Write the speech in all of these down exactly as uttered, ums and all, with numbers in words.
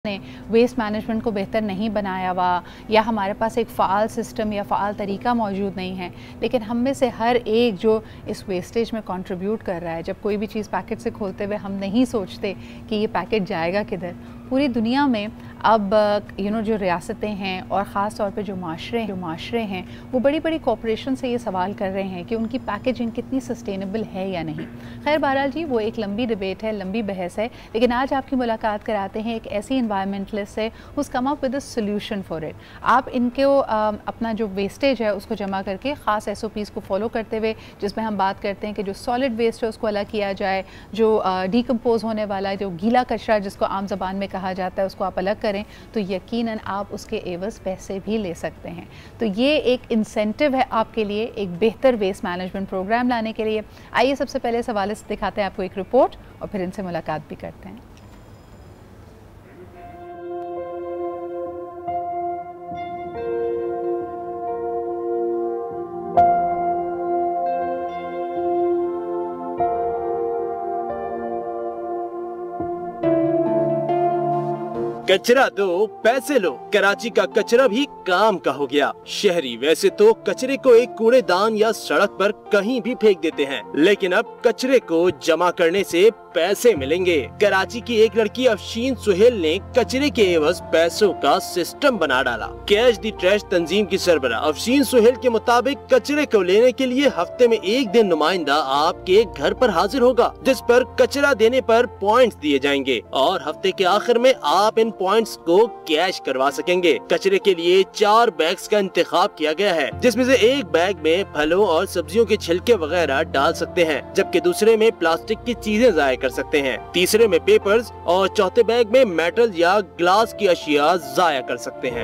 ने waste management को बेहतर नहीं बनाया हुआ या हमारे पास एक फ़ाल सिस्टम या फ़ाल तरीका मौजूद नहीं है। लेकिन हम में से हर एक जो इस वेस्टेज में कंट्रीब्यूट कर रहा है, जब कोई भी चीज़ पैकेट से खोलते हुए हम नहीं सोचते कि ये पैकेट जाएगा किधर। पूरी दुनिया में अब यू नो जो रियासतें हैं और ख़ास तौर पे जो माशरे जो माशरे हैं वो बड़ी बड़ी कॉरपोरेशन से ये सवाल कर रहे हैं कि उनकी पैकेजिंग कितनी सस्टेनेबल है या नहीं। खैर बहरहाल जी, वो एक लंबी डिबेट है, लंबी बहस है, लेकिन आज आपकी मुलाकात कराते हैं एक ऐसी इन्वायरमेंटलिस्ट से who's come up with a solution for it. आप इनको अपना जो वेस्टेज है उसको जमा करके ख़ास एस ओ पीज़ को फॉलो करते हुए, जिसमें हम बात करते हैं कि जो सॉलिड वेस्ट है उसको अलग किया जाए, जो डिकम्पोज होने वाला जो गीला कचरा जिसको आम ज़बान में कहा जाता है उसको आप अलग करें, तो यकीनन आप उसके एवज़ पैसे भी ले सकते हैं। तो ये एक इंसेंटिव है आपके लिए एक बेहतर वेस्ट मैनेजमेंट प्रोग्राम लाने के लिए। आइए सबसे पहले इस हवाले से दिखाते हैं आपको एक रिपोर्ट और फिर इनसे मुलाकात भी करते हैं। कचरा दो पैसे लो, कराची का कचरा भी काम का हो गया। शहरी वैसे तो कचरे को एक कूड़ेदान या सड़क पर कहीं भी फेंक देते हैं, लेकिन अब कचरे को जमा करने से पैसे मिलेंगे। कराची की एक लड़की अफशीन सुहेल ने कचरे के एवज पैसों का सिस्टम बना डाला। कैच द ट्रैश तंजीम की सरबराह अफशीन सुहेल के मुताबिक कचरे को लेने के लिए हफ्ते में एक दिन नुमाइंदा आपके घर पर हाजिर होगा, जिस पर कचरा देने पर पॉइंट्स दिए जाएंगे और हफ्ते के आखिर में आप इन पॉइंट्स को कैश करवा सकेंगे। कचरे के लिए चार बैग्स का इंतखाब किया गया है, जिसमें से एक बैग में फलों और सब्जियों के छिलके वगैरह डाल सकते हैं, जबकि दूसरे में प्लास्टिक की चीजें जाया कर सकते हैं, तीसरे में पेपर्स और चौथे बैग में मेटल या ग्लास की अशिया जाया कर सकते हैं।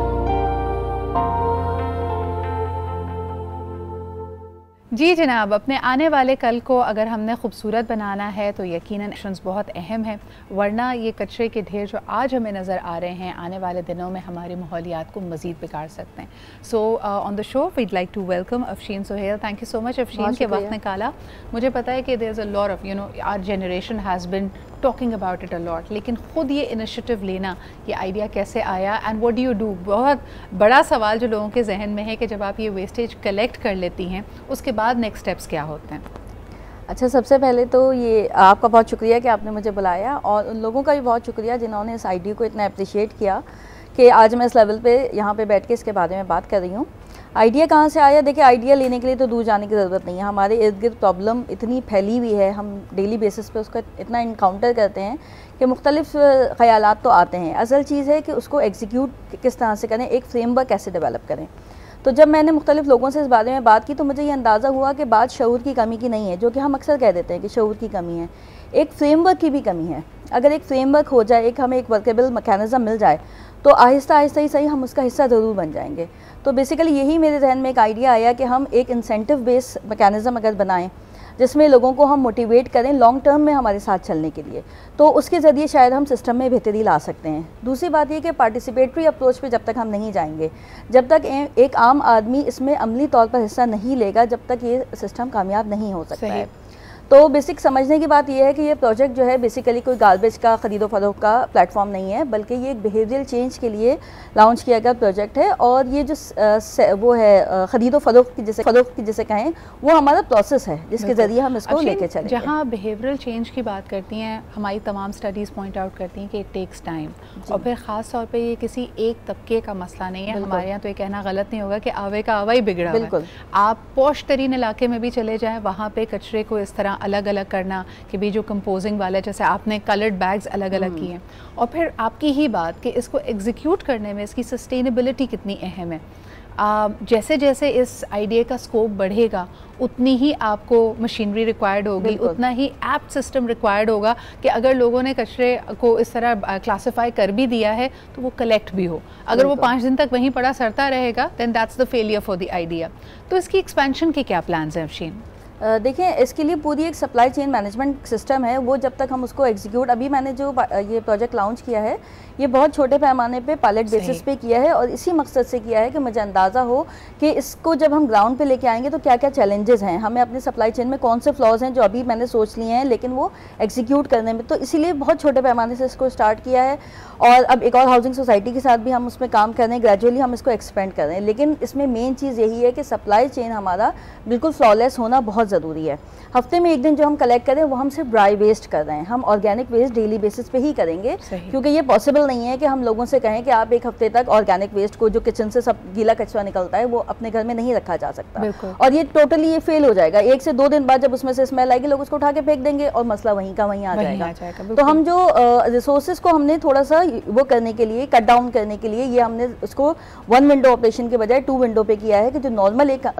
जी जनाब, अपने आने वाले कल को अगर हमने खूबसूरत बनाना है तो यकीनन एक्शंस बहुत अहम है, वरना ये कचरे के ढेर जो आज हमें नज़र आ रहे हैं आने वाले दिनों में हमारी माहौलियात को मज़ीद बिगाड़ सकते हैं। So on the show we'd like to welcome Afsheen Suhail. Thank you so much Afsheen के वक्त निकाला। मुझे पता है कि there is a lot of you know our generation has been talking about it a lot, लेकिन ख़ुद ये इनिशिएटिव लेना, ये आइडिया कैसे आया and what do you do? बहुत बड़ा सवाल जो लोगों के जहन में है कि जब आप ये वेस्टेज कलेक्ट कर लेती हैं उसके बाद नेक्स्ट स्टेप्स क्या होते हैं? अच्छा, सबसे पहले तो ये आपका बहुत शुक्रिया कि आपने मुझे बुलाया और उन लोगों का भी बहुत शुक्रिया जिन्होंने इस आइडिया को इतना अप्रिशिएट किया कि आज मैं इस लेवल पे यहाँ पे बैठ के इसके बारे में बात कर रही हूँ। आइडिया कहाँ से आया? देखिए, आइडिया लेने के लिए तो दूर जाने की ज़रूरत नहीं है। हमारे इर्द गिर्द प्रॉब्लम इतनी फैली हुई है, हम डेली बेसिस पे उसका इतना इनकाउंटर करते हैं कि मुख्तलिफ ख़यालात तो आते हैं। असल चीज़ है कि उसको एग्जीक्यूट किस तरह से करें, एक फ्रेमवर्क कैसे डेवलप करें। तो जब मैंने मुख्तलिफ लोगों से इस बारे में बात की तो मुझे ये अंदाज़ा हुआ कि बात शऊर की कमी की नहीं है, जो कि हम अक्सर कह देते हैं कि शऊर की कमी है, एक फ्रेमवर्क की भी कमी है। अगर एक फ्रेमवर्क हो जाए, एक हमें एक वर्केबल मैकेनिज़्म मिल जाए तो आहिस्ता आहिस्ता ही सही हम उसका हिस्सा ज़रूर बन जाएंगे। तो बेसिकली यही मेरे जहन में एक आइडिया आया कि हम एक इंसेंटिव बेस मैकेनिज़्म अगर बनाएं जिसमें लोगों को हम मोटिवेट करें लॉन्ग टर्म में हमारे साथ चलने के लिए, तो उसके ज़रिए शायद हम सिस्टम में बेहतरी ला सकते हैं। दूसरी बात ये कि पार्टिसिपेटरी अप्रोच पे जब तक हम नहीं जाएंगे, जब तक एक आम आदमी इसमें अमली तौर पर हिस्सा नहीं लेगा, जब तक ये सिस्टम कामयाब नहीं हो सकता है। तो बेसिक समझने की बात यह है कि ये प्रोजेक्ट जो है बेसिकली कोई गार्बेज का ख़रीदो फरोख्त का प्लेटफॉर्म नहीं है, बल्कि ये एक बिहेवियरल चेंज के लिए लॉन्च किया गया प्रोजेक्ट है। और ये जो वो है ख़रीदो फरोख्त की जिसे फरोख्त की जिसे कहें, वो हमारा प्रोसेस है जिसके ज़रिए हम इसको लेके चलें। जहाँ बिहेवियरल चेंज की बात करती हैं, हमारी तमाम स्टडीज़ पॉइंट आउट करती हैं कि इट टेक्स टाइम, और फिर ख़ास तौर पर ये किसी एक तबके का मसला नहीं है। हमारे यहाँ तो ये कहना गलत नहीं होगा कि आवे का आवा ही बिगड़ा। बिल्कुल, आप पॉश तरीन इलाके में भी चले जाएँ, वहाँ पर कचरे को इस तरह अलग अलग करना कि भी जो कंपोजिंग वाला, जैसे आपने कलर्ड बैग्स अलग अलग किए, और फिर आपकी ही बात कि इसको एग्जीक्यूट करने में इसकी सस्टेनेबिलिटी कितनी अहम है। आ, जैसे जैसे इस आइडिया का स्कोप बढ़ेगा उतनी ही आपको मशीनरी रिक्वायर्ड होगी, उतना ही ऐप सिस्टम रिक्वायर्ड होगा कि अगर लोगों ने कचरे को इस तरह क्लासिफाई कर भी दिया है तो वो कलेक्ट भी हो। अगर वो पाँच दिन तक वहीं पड़ा सरता रहेगा then that's the failure for the idea. तो इसकी एक्सपेंशन के क्या प्लान्स हैं अफशीन? देखिए, इसके लिए पूरी एक सप्लाई चेन मैनेजमेंट सिस्टम है, वो जब तक हम उसको एग्जीक्यूट, अभी मैंने जो ये प्रोजेक्ट लॉन्च किया है ये बहुत छोटे पैमाने पे पायलट बेसिस पे किया है और इसी मकसद से किया है कि मुझे अंदाज़ा हो कि इसको जब हम ग्राउंड पे लेके आएंगे तो क्या क्या चैलेंजेस हैं, हमें अपनी सप्लाई चेन में कौन से फ्लॉज हैं जो अभी मैंने सोच लिए हैं लेकिन वो एग्जीक्यूट करने में, तो इसीलिए बहुत छोटे पैमाने से इसको स्टार्ट किया है। और अब एक और हाउसिंग सोसाइटी के साथ भी हम उसमें काम कर रहे हैं, ग्रेजुअली हम इसको एक्सपेंड कर रहे हैं। लेकिन इसमें मेन चीज़ यही है कि सप्लाई चेन हमारा बिल्कुल फ्लॉलेस होना बहुत ज़रूरी है। हफ्ते में एक दिन जो हम कलेक्ट करें वो हम सिर्फ ड्राई वेस्ट कर रहे हैं, हम ऑर्गेनिक वेस्ट डेली बेसिस पे ही करेंगे, क्योंकि ये पॉसिबल नहीं है कि हम लोगों से कहें कि आप एक हफ्ते तक ऑर्गेनिक वेस्ट को, जो किचन से सब गीला कचरा निकलता है, वो अपने घर में नहीं रखा जा सकता और ये टोटली ये फेल हो जाएगा। एक से दो दिन बाद जब उसमें से स्मेल आएगी लोग उसको उठा के फेंक देंगे और मसला वहीं का वहीं आ जाएगा, जाएगा। तो हम जो रिसोर्सेज को हमने थोड़ा सा वो करने के लिए, कट डाउन करने के लिए, ये हमने उसको वन विंडो ऑपरेशन के बजाय टू विंडो पे किया है कि जो नॉर्मल एक